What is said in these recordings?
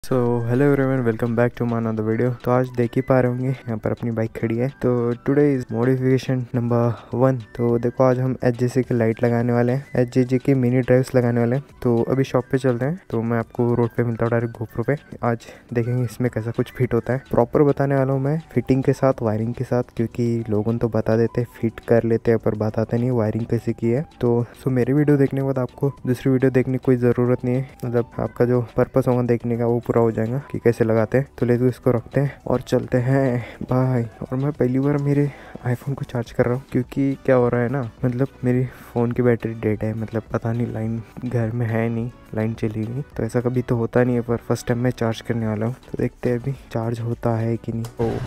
So hello everyone, welcome back to my another video. तो आज देख ही पा रहे होंगे यहाँ पर अपनी बाइक खड़ी है। तो टुडे इज मॉडिफिकेशन नंबर 1। तो देखो आज हम HJC की लाइट लगाने वाले हैं, HJC की मिनी ड्राइव्स लगाने वाले हैं। तो अभी शॉप पे चलते हैं, तो मैं आपको रोड पे मिलता हूँ डायरेक्ट GoPro पे। आज देखेंगे इसमें कैसा कुछ फिट होता है। प्रॉपर बताने वाला हूँ मैं, फिटिंग के साथ, वायरिंग के साथ, क्योंकि लोगों तो बता देते फिट कर लेते हैं पर बताते नहीं वायरिंग कैसे की है। तो मेरी वीडियो देखने के बाद आपको दूसरी वीडियो देखने की कोई ज़रूरत नहीं है, मतलब आपका जो पर्पस होगा देखने का वो पूरा हो जाएगा कि कैसे लगाते हैं। तो ले तो इसको रखते हैं और चलते हैं बाय। और मैं पहली बार मेरे आईफोन को चार्ज कर रहा हूँ, क्योंकि क्या हो रहा है ना, मतलब मेरी फ़ोन की बैटरी डेड है, मतलब पता नहीं लाइन घर में है नहीं, लाइन चली गई। तो ऐसा कभी तो होता नहीं है, पर फर्स्ट टाइम मैं चार्ज करने वाला हूँ। तो देखते हैं अभी चार्ज होता है कि नहीं। ओ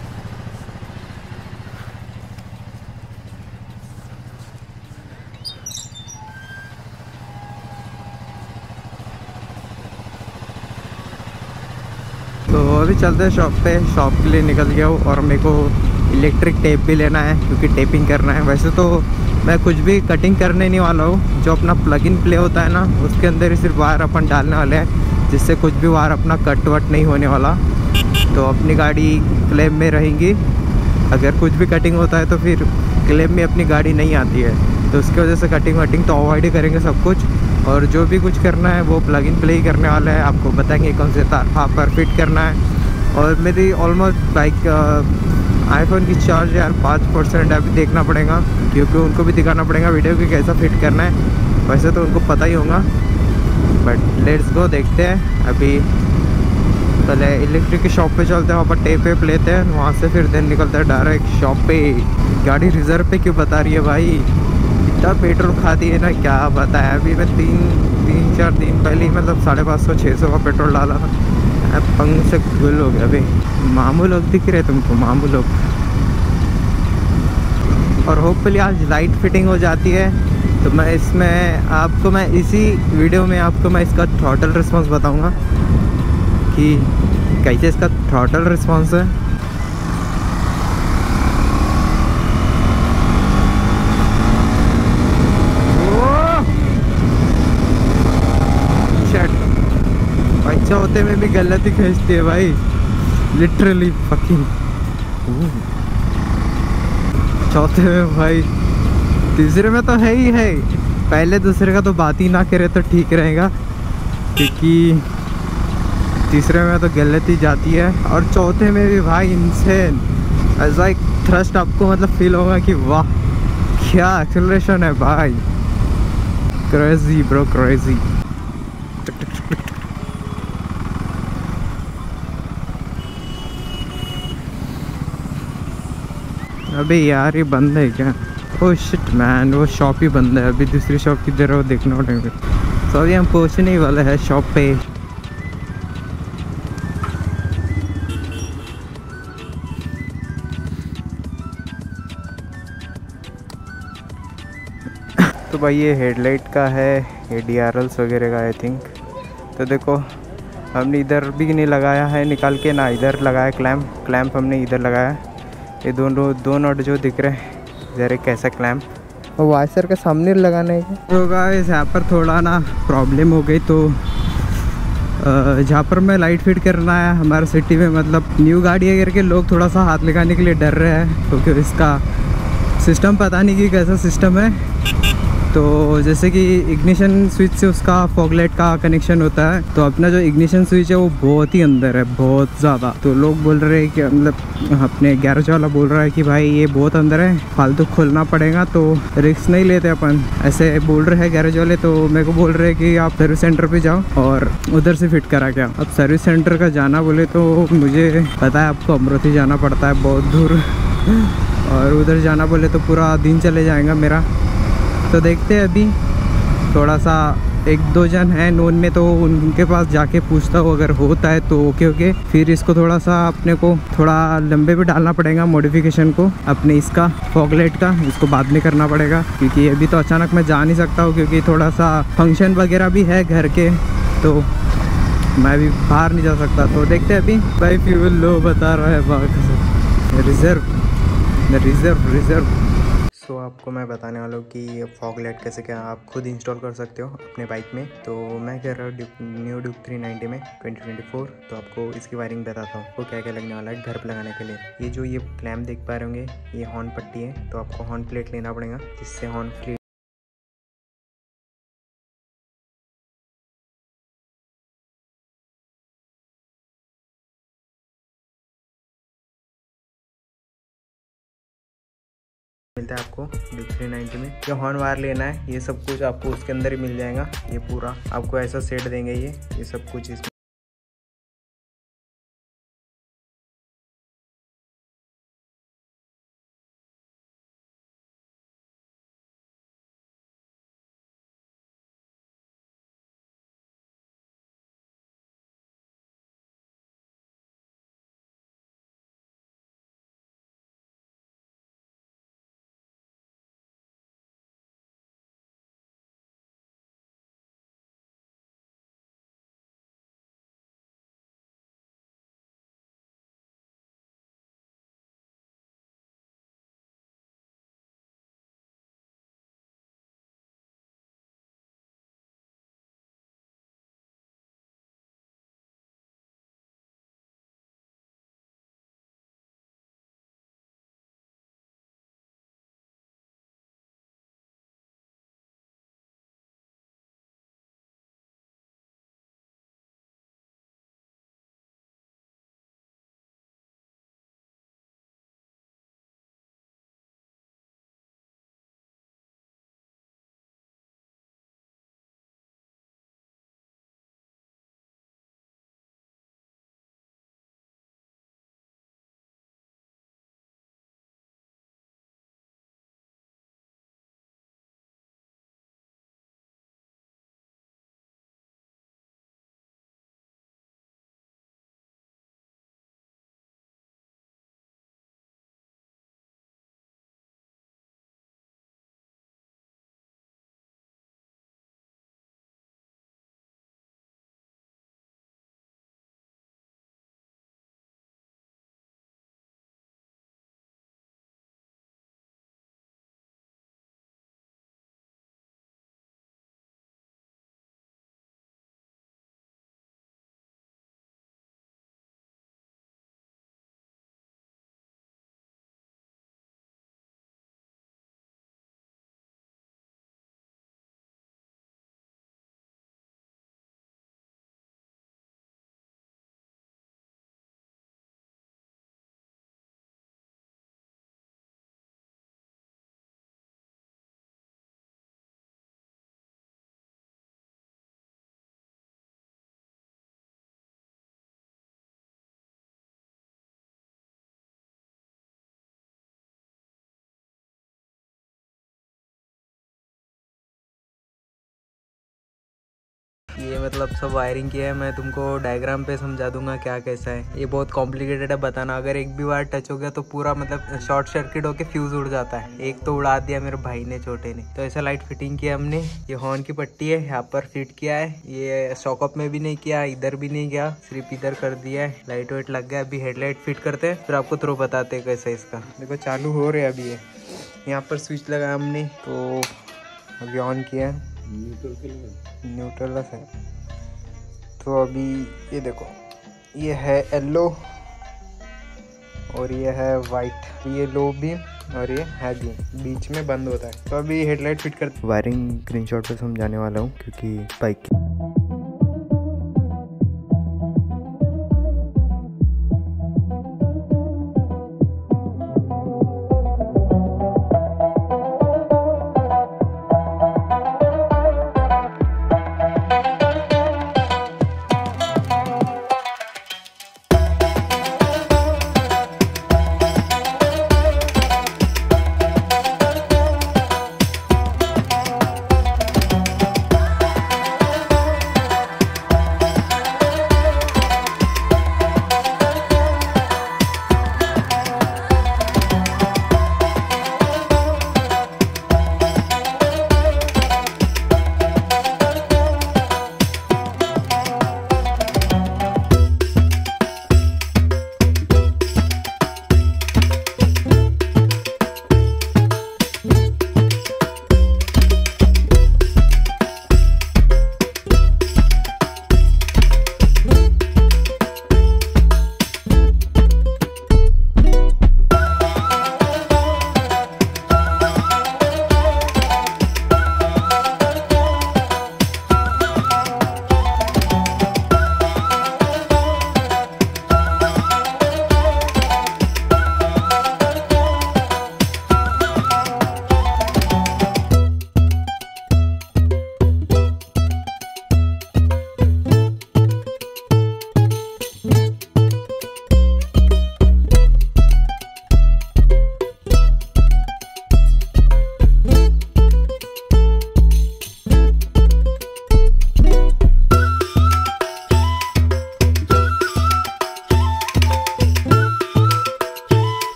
तो अभी चलते हैं शॉप पे। शॉप के लिए निकल गया हूँ और मेरे को इलेक्ट्रिक टेप भी लेना है, क्योंकि टेपिंग करना है। वैसे तो मैं कुछ भी कटिंग करने नहीं वाला हूँ, जो अपना प्लग इन प्ले होता है ना, उसके अंदर ही सिर्फ वायर अपन डालने वाले हैं, जिससे कुछ भी वायर अपना कट वट नहीं होने वाला। तो अपनी गाड़ी क्लेम में रहेंगी। अगर कुछ भी कटिंग होता है तो फिर क्लेम में अपनी गाड़ी नहीं आती है, तो उसकी वजह से कटिंग वटिंग तो अवॉइड ही करेंगे सब कुछ। और जो भी कुछ करना है वो प्लग इन प्ले ही करने वाला है। आपको बताएंगे कौन से तार वहाँ पर फिट करना है। और मेरी ऑलमोस्ट बाइक आईफोन की चार्ज यार 5% अभी देखना पड़ेगा, क्योंकि उनको भी दिखाना पड़ेगा वीडियो कि कैसा फिट करना है। वैसे तो उनको पता ही होगा, बट लेट्स गो, देखते हैं। अभी पहले इलेक्ट्रिक की शॉप पे चलते हैं, वहाँ पर टेप वेप लेते हैं, वहाँ से फिर दिन निकलते हैं डायरेक्ट शॉप पे। गाड़ी रिजर्व पे क्यों बता रही है भाई, इतना पेट्रोल खाती है ना, क्या बताया। अभी मैं तीन चार दिन पहले ही मतलब 550-600 का पेट्रोल डाला था। पंग से गुल हो गया। अभी मामू लोग दिख रहे तुमको, मामू लोग। और होपफुली आज लाइट फिटिंग हो जाती है, तो मैं इसमें आपको, मैं इसी वीडियो में आपको मैं इसका थ्रॉटल रिस्पॉन्स बताऊंगा कि कैसे इसका थ्रॉटल रिस्पॉन्स है। बच्चा होते में भी गलती खींचती है भाई, लिटरली फकिंग। चौथे में भाई, तीसरे में तो है ही है। पहले दूसरे का तो बात ही ना करे तो ठीक रहेगा, क्योंकि तीसरे में तो गलती जाती है। और चौथे में भी भाई इनसेन ऐसा एक थ्रस्ट आपको मतलब फील होगा कि वाह क्या एक्सेलरेशन है भाई, क्रेजी ब्रो, क्रेजी। अबे यार ये बंद है क्या? ओह शिट मैन, वो शॉप ही बंद है। अभी दूसरी शॉप किधर है वो देखना पड़ेगा। तो अभी हम पहुँचने ही वाले हैं शॉप पे। तो भाई ये हेडलाइट का है, ये DRLs वगैरह का आई थिंक। तो देखो हमने इधर भी नहीं लगाया है निकाल के, ना इधर लगाया क्लैम्प हमने इधर लगाया है। ये दो नट जो दिख रहे हैं, इधर एक कैसा क्लैम्प, और वाइसर के सामने लगाना है। तो गाइस यहाँ पर थोड़ा ना प्रॉब्लम हो गई। तो जहाँ पर मैं लाइट फिट करना है हमारे सिटी में, मतलब न्यू गाड़ी है करके लोग थोड़ा सा हाथ लगाने के लिए डर रहे हैं, क्योंकि इसका सिस्टम पता नहीं कि कैसा सिस्टम है। तो जैसे कि इग्निशन स्विच से उसका फॉगलाइट का कनेक्शन होता है, तो अपना जो इग्निशन स्विच है वो बहुत ही अंदर है, बहुत ज़्यादा। तो लोग बोल रहे हैं कि मतलब अपने गैरेज वाला बोल रहा है कि भाई ये बहुत अंदर है, फालतू खोलना पड़ेगा, तो रिस्क नहीं लेते अपन, ऐसे बोल रहे हैं गैरेज वाले। तो मेरे को बोल रहे हैं कि आप सर्विस सेंटर पे जाओ और उधर से फिट करा क्या। अब सर्विस सेंटर का जाना बोले तो मुझे पता है आपको अमरोती जाना पड़ता है बहुत दूर, और उधर जाना बोले तो पूरा दिन चले जाएगा मेरा। तो देखते हैं अभी, थोड़ा सा 1-2 जन हैं नोन में, तो उनके पास जाके पूछता हूँ, अगर होता है तो ओके। फिर इसको थोड़ा सा अपने को थोड़ा लंबे भी डालना पड़ेगा मॉडिफिकेशन को, अपने इसका फॉगलाइट का, इसको बाद में करना पड़ेगा, क्योंकि अभी तो अचानक मैं जा नहीं सकता हूँ, क्योंकि थोड़ा सा फंक्शन वगैरह भी है घर के, तो मैं भी बाहर नहीं जा सकता। तो देखते हैं अभी। भाई फ्यूल लो बता रहा है, रिजर्व। सो आपको मैं बताने वाला हूँ कि फॉग लाइट कैसे क्या आप खुद इंस्टॉल कर सकते हो अपने बाइक में। तो मैं कह रहा हूँ न्यू ड्यूक 390 में 2024। तो आपको इसकी वायरिंग बताता हूँ आपको क्या क्या लगने वाला है घर पर लगाने के लिए। ये जो ये क्लैम्प देख पा रहे होंगे ये हॉर्न पट्टी है, तो आपको हॉर्न प्लेट लेना पड़ेगा जिससे हॉर्न प्लेट मिलता है आपको ड्यूक 390 में। ये हॉर्न वायर लेना है, ये सब कुछ आपको उसके अंदर ही मिल जाएगा। ये पूरा आपको ऐसा सेट देंगे ये सब कुछ इसमें ये मतलब सब वायरिंग किया है। मैं तुमको डायग्राम पे समझा दूंगा क्या कैसा है। ये बहुत कॉम्प्लिकेटेड है बताना, अगर एक भी वायर टच हो गया तो पूरा मतलब शॉर्ट सर्किट होके फ्यूज उड़ जाता है। एक तो उड़ा दिया मेरे भाई ने छोटे ने। तो ऐसा लाइट फिटिंग किया हमने। ये हॉर्न की पट्टी है यहाँ पर फिट किया है। ये सॉकअप में भी नहीं किया, इधर भी नहीं किया, सिर्फ इधर कर दिया है। लाइट वाइट लग गया। अभी हेडलाइट फिट करते हैं फिर आपको थ्रो बताते हैं कैसा इसका। देखो चालू हो रहा है अभी। ये यहाँ पर स्विच लगाया हमने तो अभी ऑन किया है। न्यूट्रल है। तो अभी ये देखो ये है येलो और ये है वाइट। ये लो बीम और ये है बीम, बीच में बंद होता है। तो अभी हेडलाइट फिट कर वायरिंग स्क्रीनशॉट पे समझाने वाला हूँ क्योंकि बाइक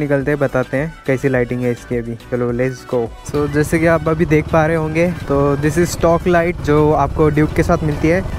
निकलते हैं, बताते हैं कैसी लाइटिंग है इसकी अभी। चलो लेट्स गो। सो जैसे कि आप अभी देख पा रहे होंगे तो दिस इज स्टॉक लाइट जो आपको ड्यूक के साथ मिलती है।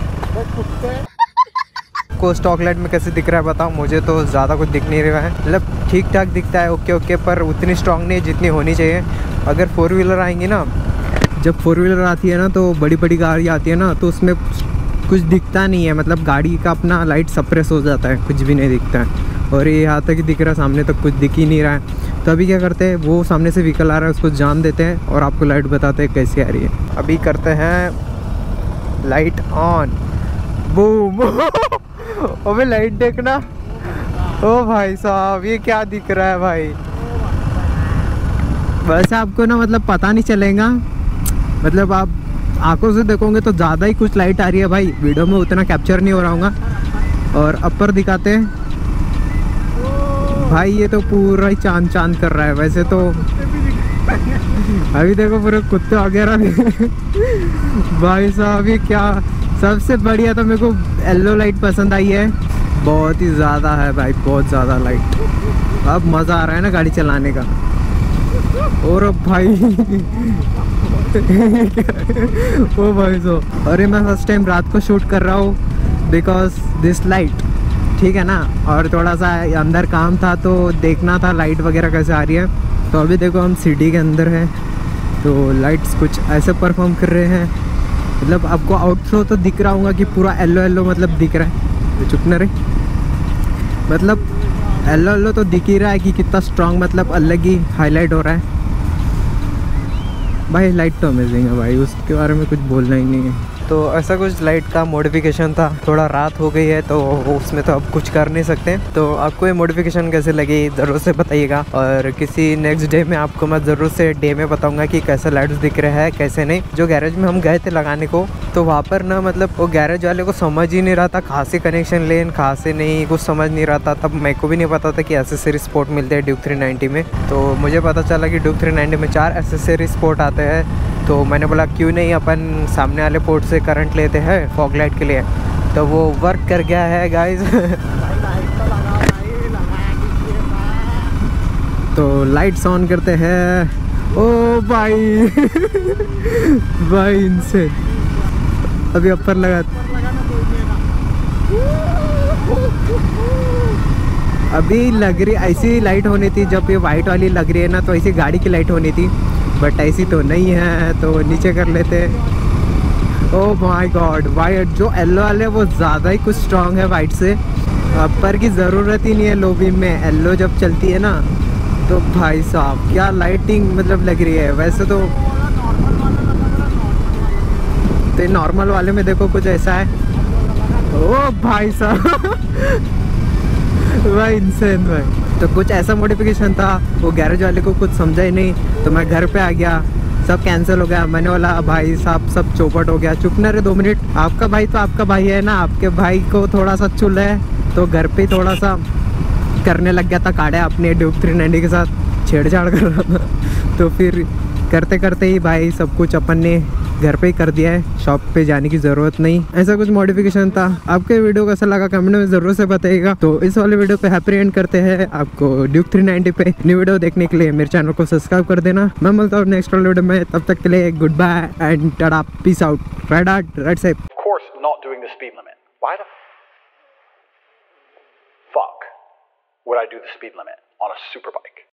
को स्टॉक लाइट में कैसे दिख रहा है बताओ, मुझे तो ज़्यादा कुछ दिख नहीं रहा है, मतलब ठीक ठाक दिखता है, ओके ओके, पर उतनी स्ट्रॉन्ग नहीं जितनी होनी चाहिए। अगर 4 व्हीलर आएंगी ना, जब 4 व्हीलर आती है ना तो बड़ी बड़ी गाड़ी आती है ना तो उसमें कुछ दिखता नहीं है, मतलब गाड़ी का अपना लाइट सप्रेस हो जाता है, कुछ भी नहीं दिखता है। और ये यहाँ तक ही दिख रहा है, सामने तक कुछ दिख ही नहीं रहा है। तो अभी क्या करते हैं, वो सामने से व्हीकल आ रहा है उसको जान देते हैं और आपको लाइट बताते हैं कैसी आ रही है। अभी करते हैं लाइट ऑन, बूम। अबे लाइट देखना, ओ भाई साहब ये क्या दिख रहा है भाई। वैसे आपको ना मतलब पता नहीं चलेगा, मतलब आप आंखों से देखोगे तो ज़्यादा ही कुछ लाइट आ रही है भाई, वीडियो में उतना कैप्चर नहीं हो रहा होगा। और अपर दिखाते हैं भाई, ये तो पूरा ही चांद चांद कर रहा है वैसे तो। अभी देखो पूरे कुत्ते वगैरह भी। भाई साहब ये क्या, सबसे बढ़िया तो मेरे को येलो लाइट पसंद आई है, बहुत ही ज़्यादा है भाई, बहुत ज़्यादा लाइट। अब मज़ा आ रहा है ना गाड़ी चलाने का। और भाई ओ भाई सो, अरे मैं फर्स्ट टाइम रात को शूट कर रहा हूँ बिकॉज दिस लाइट, ठीक है ना। और थोड़ा सा अंदर काम था तो देखना था लाइट वगैरह कैसे आ रही है। तो अभी देखो हम सिटी के अंदर हैं तो लाइट्स कुछ ऐसे परफॉर्म कर रहे हैं, मतलब आपको आउटफ्लो तो दिख रहा होगा कि पूरा येलो येलो मतलब दिख रहा है। चुप न रहे, मतलब येलो येलो तो दिख ही रहा है कि कितना स्ट्रॉन्ग, मतलब अलग ही हाईलाइट हो रहा है भाई। लाइट तो अमेजिंग है भाई, उसके बारे में कुछ बोलना ही नहीं है। तो ऐसा कुछ लाइट का मॉडिफिकेशन था, थोड़ा रात हो गई है तो उसमें तो अब कुछ कर नहीं सकते। तो आपको ये मॉडिफिकेशन कैसे लगी ज़रूर से बताइएगा, और किसी नेक्स्ट डे में आपको मैं ज़रूर से डे में बताऊंगा कि कैसे लाइट्स दिख रहे हैं कैसे नहीं। जो गैरेज में हम गए थे लगाने को तो वहाँ पर ना मतलब वो गैरेज वाले को समझ ही नहीं रहा था कहाँ से कनेक्शन लेन कहाँ से नहीं, कुछ समझ नहीं रहा था। तब मेरे को भी नहीं पता था कि एसेसरी स्पोर्ट मिलते हैं ड्यूक 390 में। तो मुझे पता चला कि ड्यूक 390 में 4 एसेसरी स्पोर्ट आते हैं। तो मैंने बोला क्यों नहीं अपन सामने वाले पोर्ट से करंट लेते हैं फॉग लाइट के लिए। तो वो वर्क कर गया है गाइस। तो लाइट्स ऑन करते हैं। ओ भाई भाई इनसे अभी अपर लगा, अभी लग रही ऐसी लाइट होनी थी जब ये वाइट वाली लग रही है ना, तो ऐसी गाड़ी की लाइट होनी थी, बट ऐसी तो नहीं है। तो नीचे कर लेते। ओह माय गॉड, वाइट जो येलो वाले वो ज़्यादा ही कुछ स्ट्रॉन्ग है वाइट से। अपर की ज़रूरत ही नहीं है लो बीम में, येलो जब चलती है ना तो भाई साहब क्या लाइटिंग मतलब लग रही है। वैसे तो नॉर्मल वाले में देखो कुछ ऐसा है। ओ भाई साहब भाई इंसेन भाई। तो कुछ ऐसा मॉडिफिकेशन था, वो गैरेज वाले को कुछ समझा ही नहीं। तो मैं घर पे आ गया, सब कैंसिल हो गया। मैंने बोला भाई साहब सब चौपट हो गया। चुप ना रहे 2 मिनट, आपका भाई तो आपका भाई है ना, आपके भाई को थोड़ा सा चुल है तो घर पे थोड़ा सा करने लग गया था काड़े अपने ड्यूक 390 के साथ छेड़छाड़ कर रहा था। तो फिर करते करते ही भाई सब कुछ अपन ने घर पे ही कर दिया है, शॉप पे जाने की ज़रूरत नहीं। ऐसा कुछ मॉडिफिकेशन था। आपको वीडियो कैसा लगा कमेंट में ज़रूर से बताइएगा। तो इस वाले वीडियो पे हैप्पी एंड करते हैं। आपको ड्यूक 390 पे न्यू वीडियो देखने के लिए मेरे चैनल को सब्सक्राइब कर देना। मैं मिलता हूँ नेक्स्ट वाले वीडियो में, तब तक के लिए good bye and tata, peace out, right side. Of course, not doing the speed limit. Why the fuck would I do the speed limit on a super bike?